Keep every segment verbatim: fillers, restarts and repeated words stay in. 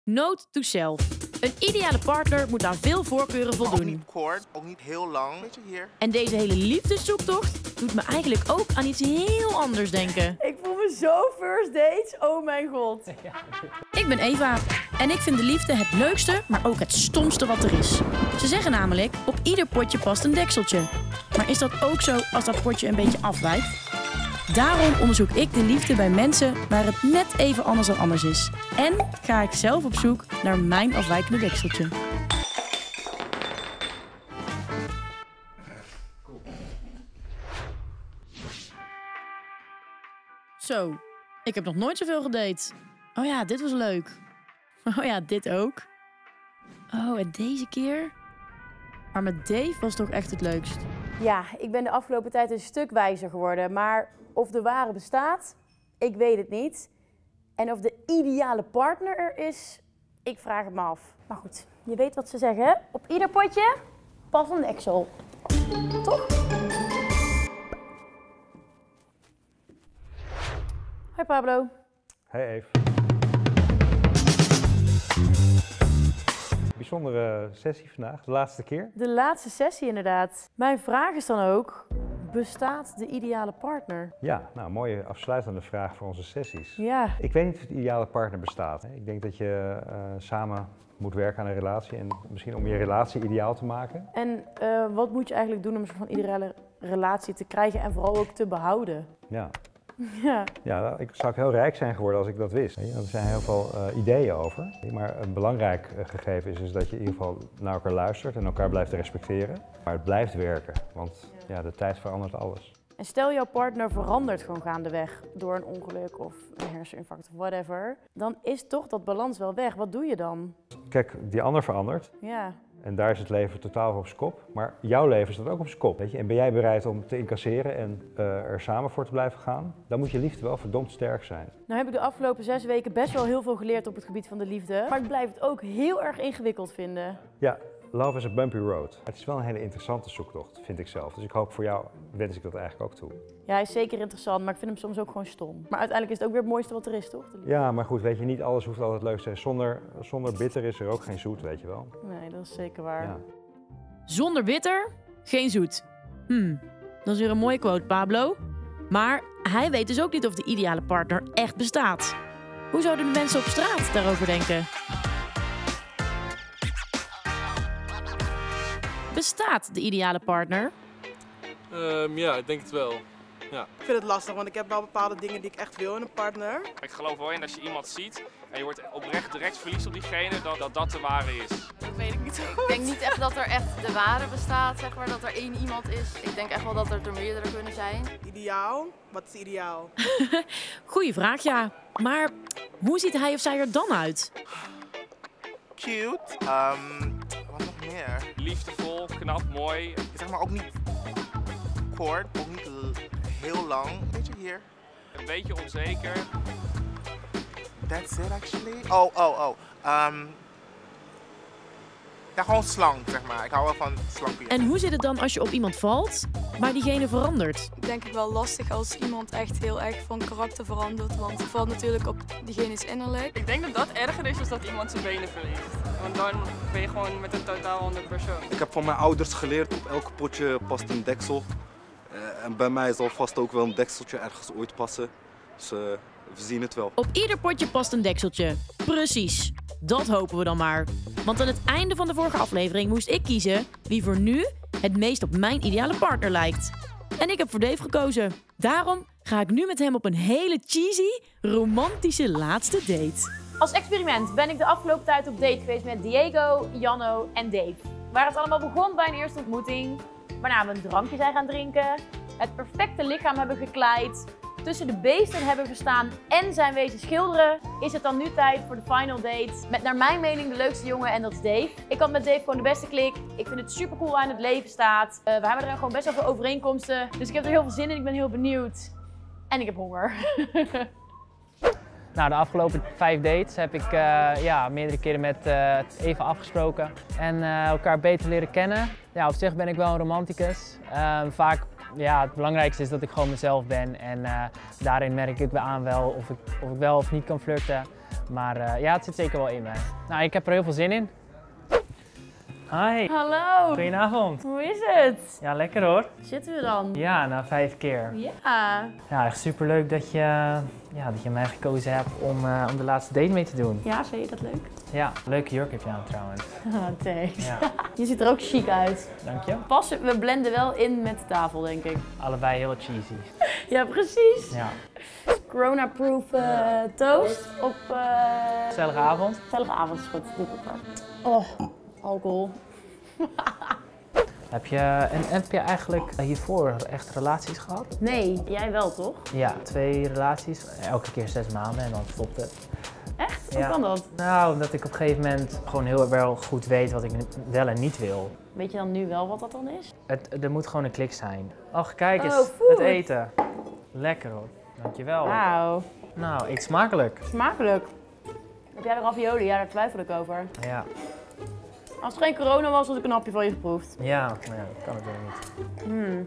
Note to self. Een ideale partner moet aan veel voorkeuren voldoen. Ook niet kort, ook niet heel lang. Beetje hier. En deze hele liefdeszoektocht doet me eigenlijk ook aan iets heel anders denken. Ik voel me zo first dates, oh mijn god. Ik ben Eva en ik vind de liefde het leukste, maar ook het stomste wat er is. Ze zeggen namelijk, op ieder potje past een dekseltje. Maar is dat ook zo als dat potje een beetje afwijkt? Daarom onderzoek ik de liefde bij mensen waar het net even anders dan anders is. En ga ik zelf op zoek naar mijn afwijkende dekseltje. Zo, ik heb nog nooit zoveel gedate. Oh ja, dit was leuk. Oh ja, dit ook. Oh, en deze keer? Maar met Dave was toch echt het leukst. Ja, ik ben de afgelopen tijd een stuk wijzer geworden. Maar of de ware bestaat, ik weet het niet. En of de ideale partner er is, ik vraag het me af. Maar goed, je weet wat ze zeggen, hè? Op ieder potje past een deksel. Toch? Hoi Pablo. Hey Eve. Bijzondere sessie vandaag, de laatste keer. De laatste sessie inderdaad. Mijn vraag is dan ook, bestaat de ideale partner? Ja, nou, een mooie afsluitende vraag voor onze sessies. Ja. Ik weet niet of de ideale partner bestaat. Ik denk dat je uh, samen moet werken aan een relatie en misschien om je relatie ideaal te maken. En uh, wat moet je eigenlijk doen om een soort van ideale relatie te krijgen en vooral ook te behouden? Ja. Ja. Ja, ik zou ook heel rijk zijn geworden als ik dat wist. Er zijn heel veel uh, ideeën over. Maar een belangrijk uh, gegeven is, is dat je in ieder geval naar elkaar luistert en elkaar blijft respecteren. Maar het blijft werken, want ja, de tijd verandert alles. En stel jouw partner verandert gewoon gaandeweg door een ongeluk of een herseninfarct of whatever. Dan is toch dat balans wel weg. Wat doe je dan? Kijk, die ander verandert. Ja. En daar is het leven totaal op z'n kop. Maar jouw leven staat ook op z'n kop. Weet je? En ben jij bereid om te incasseren en uh, er samen voor te blijven gaan? Dan moet je liefde wel verdomd sterk zijn. Nou heb ik de afgelopen zes weken best wel heel veel geleerd op het gebied van de liefde. Maar ik blijf het ook heel erg ingewikkeld vinden. Ja, love is a bumpy road. Het is wel een hele interessante zoektocht, vind ik zelf. Dus ik hoop voor jou, wens ik dat eigenlijk ook toe. Ja, hij is zeker interessant, maar ik vind hem soms ook gewoon stom. Maar uiteindelijk is het ook weer het mooiste wat er is, toch? Ja, maar goed, weet je, niet alles hoeft altijd leuk te zijn. Zonder, zonder bitter is er ook geen zoet, weet je wel. Nee, dat is zeker waar. Ja. Zonder bitter, geen zoet. Hmm, dat is weer een mooie quote, Pablo. Maar hij weet dus ook niet of de ideale partner echt bestaat. Hoe zouden de mensen op straat daarover denken? Bestaat de ideale partner? Um, ja, ik denk het wel. Ja. Ik vind het lastig, want ik heb wel bepaalde dingen die ik echt wil in een partner. Ik geloof wel in als je iemand ziet en je wordt oprecht direct verliefd op diegene, dat dat, dat de ware is. Dat weet ik niet. Ik denk niet echt dat er echt de ware bestaat, zeg maar, dat er één iemand is. Ik denk echt wel dat er er meerdere kunnen zijn. Ideaal? Wat is ideaal? Goeie vraag, ja. Maar hoe ziet hij of zij er dan uit? Cute. Um, wat nog meer? Liefdevol, knap, mooi. Zeg maar ook niet kort, ook niet heel lang. Beetje hier. Een beetje onzeker. That's it actually. Oh, oh, oh. Um, ja, gewoon slank, zeg maar. Ik hou wel van slank. En hoe zit het dan als je op iemand valt, maar diegene verandert? Denk ik wel lastig als iemand echt heel erg van karakter verandert, want het valt natuurlijk op diegene's innerlijk. Ik denk dat dat erger is dan dat iemand zijn benen verliest. Want dan ben je gewoon met een totaal andere persoon. Ik heb van mijn ouders geleerd, op elk potje past een deksel. Uh, en bij mij zal vast ook wel een dekseltje ergens ooit passen. Dus uh, we zien het wel. Op ieder potje past een dekseltje. Precies. Dat hopen we dan maar. Want aan het einde van de vorige aflevering moest ik kiezen wie voor nu het meest op mijn ideale partner lijkt. En ik heb voor Dave gekozen. Daarom ga ik nu met hem op een hele cheesy, romantische laatste date. Als experiment ben ik de afgelopen tijd op date geweest met Diego, Janno en Dave. Waar het allemaal begon bij een eerste ontmoeting, waarna we een drankje zijn gaan drinken, het perfecte lichaam hebben gekleid, tussen de beesten hebben gestaan en zijn wezen schilderen, is het dan nu tijd voor de final date met naar mijn mening de leukste jongen en dat is Dave. Ik had met Dave gewoon de beste klik. Ik vind het super cool aan het leven staat. Uh, we hebben er gewoon best wel veel overeenkomsten, dus ik heb er heel veel zin in. Ik ben heel benieuwd. En ik heb honger. Nou, de afgelopen vijf dates heb ik uh, ja, meerdere keren met uh, Eva afgesproken en uh, elkaar beter leren kennen. Ja, op zich ben ik wel een romanticus. Uh, vaak, ja, het belangrijkste is dat ik gewoon mezelf ben en uh, daarin merk ik aan wel of ik, of ik wel of niet kan flirten. Maar uh, ja, het zit zeker wel in mij. Nou, ik heb er heel veel zin in. Hi. Hallo. Goedenavond. Hoe is het? Ja, lekker hoor. Zitten we dan? Ja, na vijf keer. Ja. Ja, echt superleuk dat je, ja, dat je mij gekozen hebt om, uh, om de laatste date mee te doen. Ja, vind je dat leuk? Ja, leuke jurk heb je aan trouwens. Ah, thanks. Ja. Je ziet er ook chic uit. Dank je. Passen, we blenden wel in met de tafel, denk ik. Allebei heel cheesy. Ja, precies. Ja. Corona-proof uh, toast op... Uh... Gezellige avond. Gezellige avond is goed. Doe ik ook maar. Oh, alcohol. Heb je, en heb je eigenlijk hiervoor echt relaties gehad? Nee, jij wel toch? Ja, twee relaties. Elke keer zes maanden en dan stopt het. Echt? Hoe ja. kan dat? Nou, omdat ik op een gegeven moment gewoon heel wel goed weet wat ik wel en niet wil. Weet je dan nu wel wat dat dan is? Het, er moet gewoon een klik zijn. Ach, kijk eens, oh, het eten. Lekker hoor. Dankjewel. Wauw. Nou, eet smakelijk. Smakelijk. Heb jij de ravioli? Ja, daar twijfel ik over. Ja. Als het geen corona was, had ik een hapje van je geproefd. Ja, maar ja, dat kan het wel niet. Mm.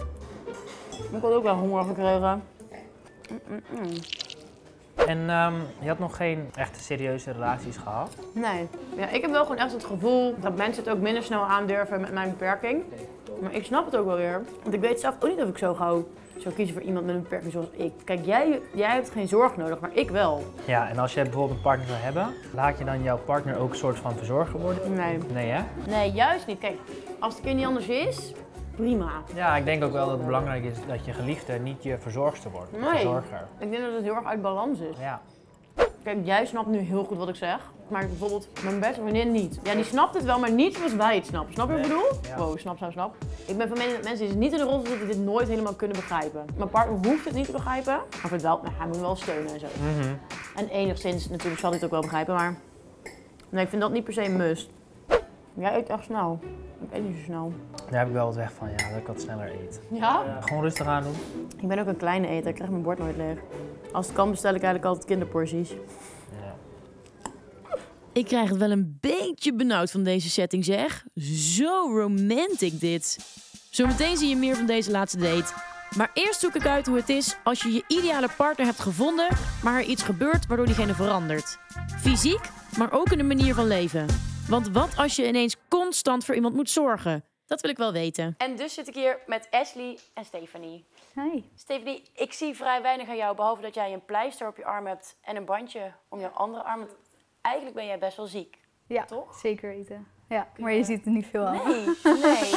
Ik had ook wel honger gekregen. Mm -mm -mm. En um, je had nog geen echte serieuze relaties gehad? Nee. Ja, ik heb wel gewoon echt het gevoel dat mensen het ook minder snel aandurven met mijn beperking. Maar ik snap het ook wel weer. Want ik weet zelf ook niet of ik zo gauw zou kiezen voor iemand met een beperking zoals ik. Kijk, jij, jij hebt geen zorg nodig, maar ik wel. Ja, en als je bijvoorbeeld een partner zou hebben, laat je dan jouw partner ook een soort van verzorger worden? Nee. Nee, hè? Nee, juist niet. Kijk, als het kind niet anders is, prima. Ja, ik denk ook wel dat het belangrijk is dat je geliefde niet je verzorgster wordt. Nee. Verzorger. Ik denk dat het heel erg uit balans is. Ja. Kijk, jij snapt nu heel goed wat ik zeg, maar bijvoorbeeld mijn beste vriendin niet. Ja, die snapt het wel, maar niet zoals wij het snappen. Snap je wat ik bedoel? Ja. Wow, snap, snap, snap. Ik ben van mening dat mensen die niet in de rol zitten, dit nooit helemaal kunnen begrijpen. Mijn partner hoeft het niet te begrijpen, maar het wel, hij moet wel steunen en zo. Mm-hmm. En enigszins natuurlijk zal hij het ook wel begrijpen, maar nee, ik vind dat niet per se een must. Jij eet echt snel. Ik eet niet zo snel. Daar heb ik wel wat weg van, ja, dat ik wat sneller eet. Ja? Ja, gewoon rustig aan doen. Ik ben ook een kleine eter, ik krijg mijn bord nooit leeg. Als het kan bestel ik eigenlijk altijd kinderporties. Ja. Ik krijg het wel een beetje benauwd van deze setting, zeg. Zo romantic dit. Zometeen zie je meer van deze laatste date. Maar eerst zoek ik uit hoe het is als je je ideale partner hebt gevonden, maar er iets gebeurt waardoor diegene verandert. Fysiek, maar ook in de manier van leven. Want wat als je ineens constant voor iemand moet zorgen? Dat wil ik wel weten. En dus zit ik hier met Ashley en Stephanie. Hi. Stephanie, ik zie vrij weinig aan jou, behalve dat jij een pleister op je arm hebt en een bandje om jouw andere arm. Want eigenlijk ben jij best wel ziek. Ja, toch? Zeker weten. Ja, maar je ziet er niet veel aan. Nee, nee.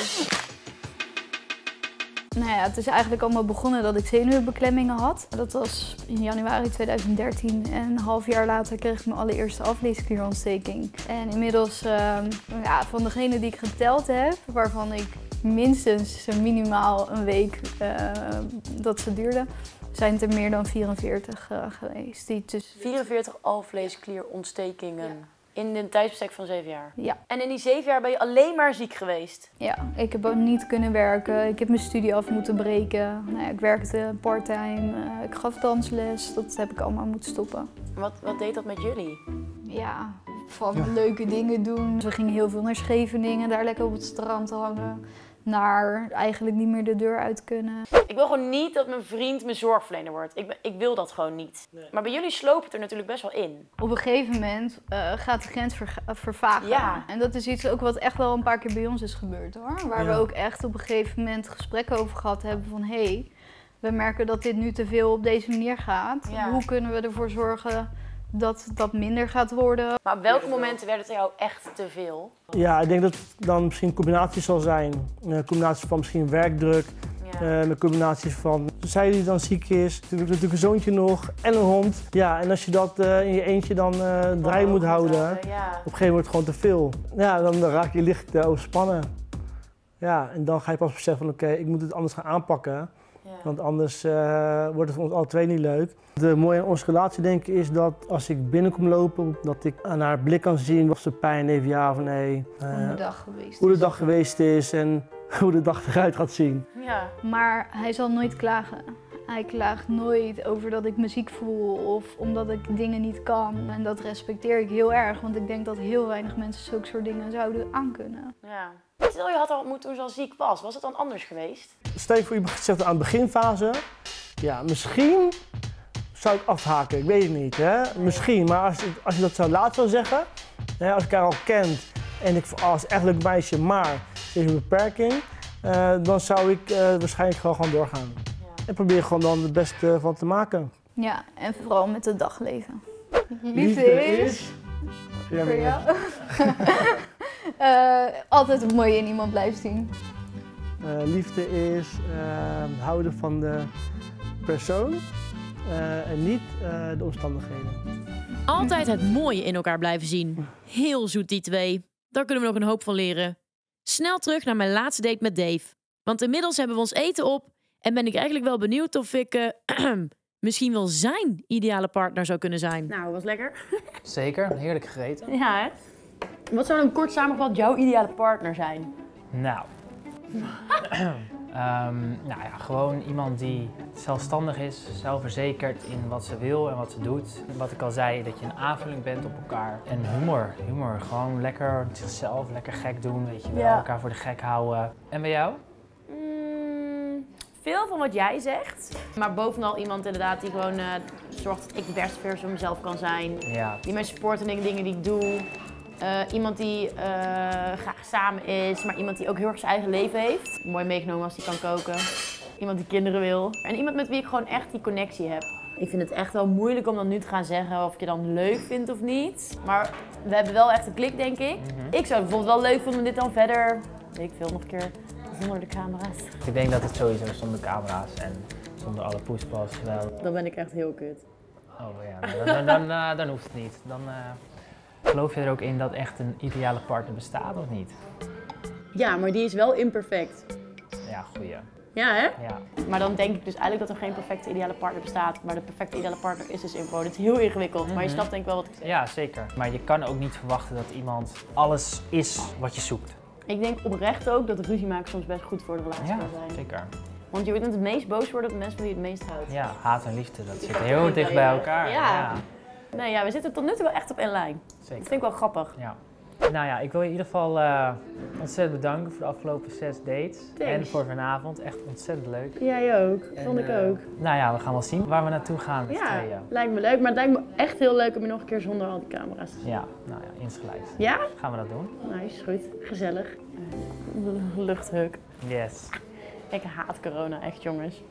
Nou ja, het is eigenlijk allemaal begonnen dat ik zenuwbeklemmingen had. Dat was in januari tweeduizend dertien en een half jaar later kreeg ik mijn allereerste afleesklierontsteking. En inmiddels, uh, ja, van degene die ik geteld heb, waarvan ik minstens minimaal een week uh, dat ze duurde, zijn het er meer dan vierenveertig uh, geweest. Die dus... vierenveertig alvleesklierontstekingen. In een tijdsbestek van zeven jaar? Ja. En in die zeven jaar ben je alleen maar ziek geweest? Ja, ik heb ook niet kunnen werken. Ik heb mijn studie af moeten breken. Nou ja, ik werkte parttime. Uh, ik gaf dansles. Dat heb ik allemaal moeten stoppen. Wat, wat deed dat met jullie? Ja, van ja. leuke dingen doen. We gingen heel veel naar Scheveningen, daar lekker op het strand hangen. Naar eigenlijk niet meer de deur uit kunnen. Ik wil gewoon niet dat mijn vriend mijn zorgverlener wordt. Ik, ben, ik wil dat gewoon niet. Nee. Maar bij jullie sloopt het er natuurlijk best wel in. Op een gegeven moment uh, gaat de grens ver, vervagen. Ja. En dat is iets ook wat echt wel een paar keer bij ons is gebeurd hoor. Waar ja. we ook echt op een gegeven moment gesprekken over gehad hebben van hé, hey, we merken dat dit nu te veel op deze manier gaat. Ja. Hoe kunnen we ervoor zorgen dat dat minder gaat worden? Maar op welke momenten werd het jou echt te veel? Ja, ik denk dat het dan misschien een combinatie zal zijn. Een combinatie van misschien werkdruk, ja. uh, een combinatie van zij die dan ziek is, natuurlijk een zoontje nog en een hond. Ja, en als je dat uh, in je eentje dan uh, draai moet houden, ja. op een gegeven moment wordt het gewoon te veel. Ja, dan raak je licht uh, overspannen. Ja, en dan ga je pas beseffen van oké, okay, ik moet het anders gaan aanpakken. Ja. Want anders uh, wordt het voor ons alle twee niet leuk. De mooie aan onze relatie denk ik is dat als ik binnenkom lopen, dat ik aan haar blik kan zien of ze pijn heeft, ja of nee. Uh, hoe de dag geweest hoe de is. dag geweest is en hoe de dag eruit gaat zien. Ja. Maar hij zal nooit klagen. Hij klaagt nooit over dat ik me ziek voel of omdat ik dingen niet kan. En dat respecteer ik heel erg, want ik denk dat heel weinig mensen zulke soort dingen zouden aankunnen. Ja. Stel je had al ontmoet toen ze al ziek was, was het dan anders geweest? Stel je voor je zegt aan de beginfase, ja misschien zou ik afhaken, ik weet het niet. Hè? Misschien, maar als, ik, als je dat zou laten zou zeggen, hè, als ik haar al kent en ik als echt leuk meisje, maar ze is een beperking, uh, dan zou ik uh, waarschijnlijk gewoon, gewoon doorgaan. Ja. En probeer gewoon dan het beste van te maken. Ja, en vooral met het dagleven. Liefde, Liefde is... is... Voor jou? uh, altijd het mooie in iemand blijven zien. Uh, liefde is uh, houden van de persoon uh, en niet uh, de omstandigheden. Altijd het mooie in elkaar blijven zien. Heel zoet die twee. Daar kunnen we nog een hoop van leren. Snel terug naar mijn laatste date met Dave. Want inmiddels hebben we ons eten op en ben ik eigenlijk wel benieuwd of ik uh, misschien wel zijn ideale partner zou kunnen zijn. Nou, was lekker. Zeker, heerlijk gegeten. Ja, hè? Wat zou dan kort samengevat jouw ideale partner zijn? Nou, um, nou ja, gewoon iemand die zelfstandig is, zelfverzekerd in wat ze wil en wat ze doet. Wat ik al zei, dat je een aanvulling bent op elkaar. En humor, humor, gewoon lekker zichzelf, lekker gek doen, weet je wel, ja. Elkaar voor de gek houden. En bij jou? Mm, veel van wat jij zegt, maar bovenal iemand inderdaad die gewoon uh, zorgt dat ik de beste versie van mezelf kan zijn. Ja. Die mij support in de dingen die ik doe. Uh, iemand die uh, graag samen is, maar iemand die ook heel erg zijn eigen leven heeft. Mooi meegenomen als die kan koken. Iemand die kinderen wil. En iemand met wie ik gewoon echt die connectie heb. Ik vind het echt wel moeilijk om dan nu te gaan zeggen of ik je dan leuk vindt of niet. Maar we hebben wel echt een klik, denk ik. Mm-hmm. Ik zou het bijvoorbeeld wel leuk vinden om dit dan verder, weet ik veel, nog een keer zonder de camera's. Ik denk dat het sowieso zonder camera's en zonder alle poespas wel... Dan ben ik echt heel kut. Oh ja, dan, dan, dan, uh, dan hoeft het niet. Dan, uh... Geloof je er ook in dat echt een ideale partner bestaat of niet? Ja, maar die is wel imperfect. Ja, goeie. Ja, hè? Ja. Maar dan denk ik dus eigenlijk dat er geen perfecte ideale partner bestaat. Maar de perfecte ideale partner is dus info. Het is heel ingewikkeld, mm-hmm. Maar je snapt denk ik wel wat ik zeg. Ja, zeker. Maar je kan ook niet verwachten dat iemand alles is wat je zoekt. Ik denk oprecht ook dat ruzie maken soms best goed voor de relatie ja, kan zijn. Zeker. Want je wordt het meest boos worden op de mensen die je het meest houdt. Ja, haat en liefde, dat zit heel dicht bij elkaar. Ja. ja. Nee, ja, we zitten tot nu toe wel echt op één lijn. Zeker. Dat vind ik wel grappig. Ja. Nou ja, ik wil je in ieder geval uh, ontzettend bedanken voor de afgelopen zes dates. Thanks. En voor vanavond. Echt ontzettend leuk. Jij ook. En, vond ik uh, ook. Nou ja, we gaan wel zien waar we naartoe gaan met ja, z'n tweeën. Lijkt me leuk. Maar het lijkt me echt heel leuk om je nog een keer zonder al die camera's te zien. Ja, nou ja, insgelijks. Ja? Gaan we dat doen. Nice, goed. Gezellig. Luchthuk. Yes. Ik haat corona, echt jongens.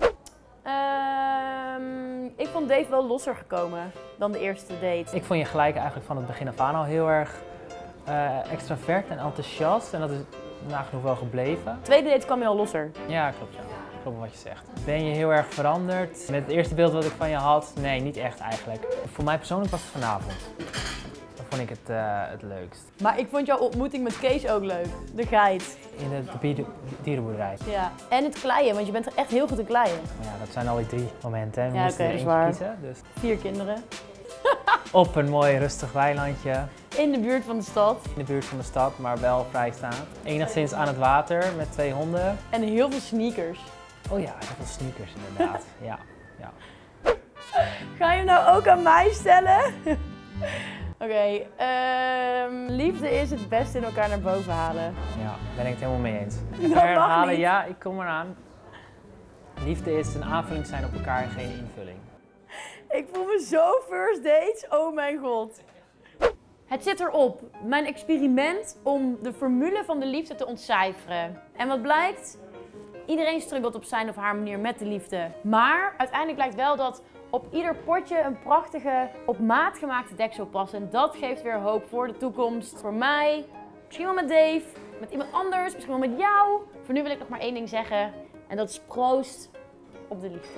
Um, ik vond Dave wel losser gekomen dan de eerste date. Ik vond je gelijk eigenlijk van het begin af aan al heel erg uh, extravert en enthousiast. En dat is nagenoeg wel gebleven. De tweede date kwam je al losser. Ja, klopt. Ja. Klopt wat je zegt. Ben je heel erg veranderd? Met het eerste beeld wat ik van je had? Nee, niet echt eigenlijk. Voor mij persoonlijk was het vanavond. Dan vond ik het uh, het leukst. Maar ik vond jouw ontmoeting met Kees ook leuk. De geit. In de, de dierenboerderij. Ja. En het kleien, want je bent er echt heel goed in kleien. Ja, dat zijn alweer drie momenten. We ja, moesten okay, er eentje kiezen. Dus. Vier kinderen. Op een mooi rustig weilandje. In de buurt van de stad. In de buurt van de stad, maar wel vrijstaand. Enigszins aan het water met twee honden. En heel veel sneakers. Oh ja, heel veel sneakers inderdaad. ja, ja. Ga je hem nou ook aan mij stellen? Oké, okay, um, liefde is het beste in elkaar naar boven halen. Ja, ben ik het helemaal mee eens. Dat Even mag herhalen, niet. Ja, ik kom eraan. Liefde is een aanvulling zijn op elkaar en geen invulling. Ik voel me zo first dates, oh mijn god. Het zit erop, mijn experiment om de formule van de liefde te ontcijferen. En wat blijkt? Iedereen struggelt op zijn of haar manier met de liefde. Maar uiteindelijk blijkt wel dat op ieder potje een prachtige, op maat gemaakte deksel past. En dat geeft weer hoop voor de toekomst. Voor mij, misschien wel met Dave, met iemand anders, misschien wel met jou. Voor nu wil ik nog maar één ding zeggen. En dat is proost op de liefde.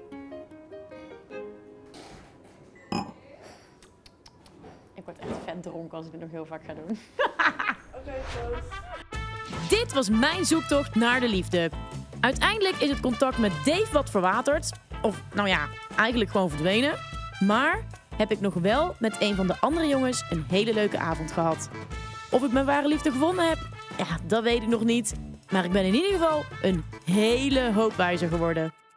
Ik word echt vet dronken als ik dit nog heel vaak ga doen. Oké, okay, proost. Dit was mijn zoektocht naar de liefde. Uiteindelijk is het contact met Dave wat verwaterd. Of, nou ja, eigenlijk gewoon verdwenen. Maar heb ik nog wel met een van de andere jongens een hele leuke avond gehad. Of ik mijn ware liefde gevonden heb? Ja, dat weet ik nog niet. Maar ik ben in ieder geval een hele hoop wijzer geworden.